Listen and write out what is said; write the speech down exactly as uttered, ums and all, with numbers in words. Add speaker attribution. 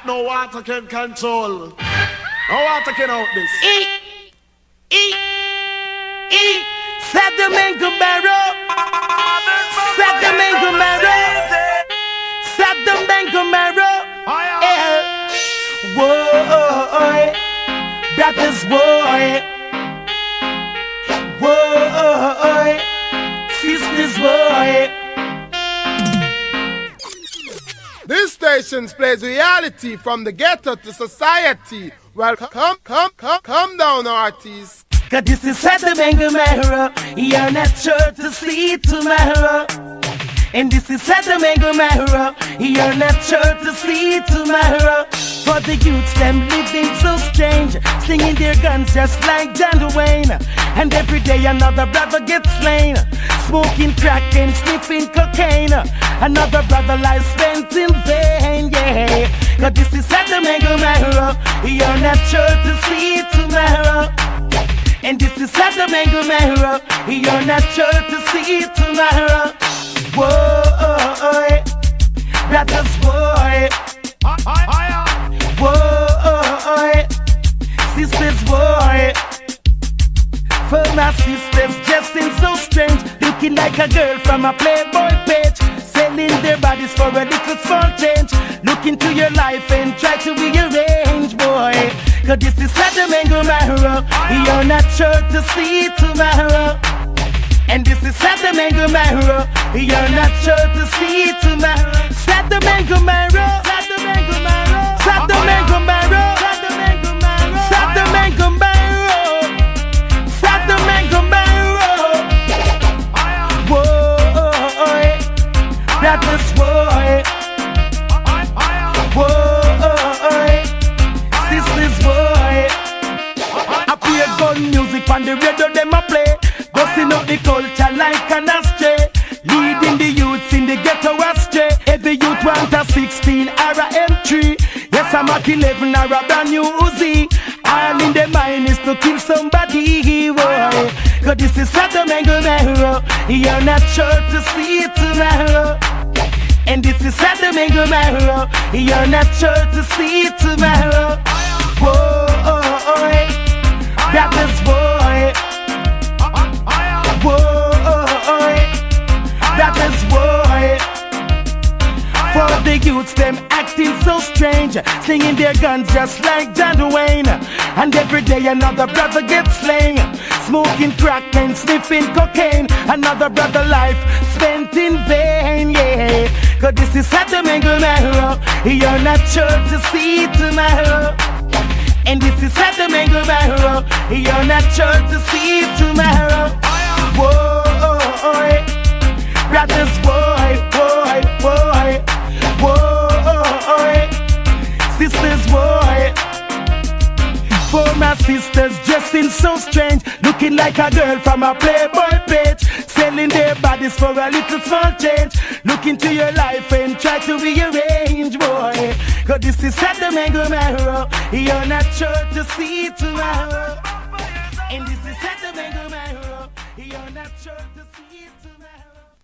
Speaker 1: no water can control. No water can out this.
Speaker 2: Eat, eat, eat. Sedimental barrel. Sedimental barrel. Sedimental barrel. Yeah. Whoa, that is boy. Whoa, sisters boy.
Speaker 3: This station plays reality from the ghetto to society. Well, come, come, come, come down, artists.
Speaker 2: Cause this is Sedimental Marrow. You're not sure to see tomorrow. And this is Sedimental Marrow. You're not sure to see tomorrow. For the youths, them living so strange, slinging their guns just like John Wayne. And every day another brother gets slain, smoking crack and sniffing cocaine. Another brother lies spent in vain, yeah. Cause this is Sedimental Marrow. You're not sure to see tomorrow. And this is Sedimental Marrow. You're not sure to see tomorrow. Whoa, brothers, boy. Whoa, sisters, boy. For my sisters, dressing so strange, looking like a girl from a Playboy page, selling their bodies for a little small change. Look into your life and try to rearrange, boy. Cause this is Sedimental Marrow. You're not sure to see tomorrow. And this is Sedimental Marrow. You're not sure to see tomorrow. Sedimental Marrow. Sedimental Marrow. Sedimental Marrow. Sedimental Marrow. Sedimental Marrow. Sedimental Marrow. Whoa, that is boy. Whoa, sisters boy. I play gun music on the radio, them a play. Busting up the culture like an ashtray, leading the youths in the ghetto astray. Every youth want a sixteen or a M three. Yes, I'm at eleven or a brand new Uzi. All in the mind is to kill somebody, boy. Cause this is Sedimental Marrow. You're not sure to see tomorrow. And this is Sedimental Marrow. You're not sure to see tomorrow. Whoa, that is boy. Whoa, that is boy. For the youths, them acting so strange, slinging their guns just like John Wayne. And every day another brother gets slain, smoking crack and sniffing cocaine. Another brother life spent in vain, yeah. Cause this is Sedimental Marrow. You're not sure to see tomorrow. And this is Sedimental Marrow. You're not sure to see tomorrow. Whoa, brothers, boy, boy, boy. Whoa, sisters, boy. For my sisters, dressing so strange, looking like a girl from a Playboy page, selling their bodies for a little small change. Look into your life and try to rearrange, boy. Cause this is Sedimental Marrow. You're not sure to see tomorrow. And this is Sedimental Marrow. You're not sure.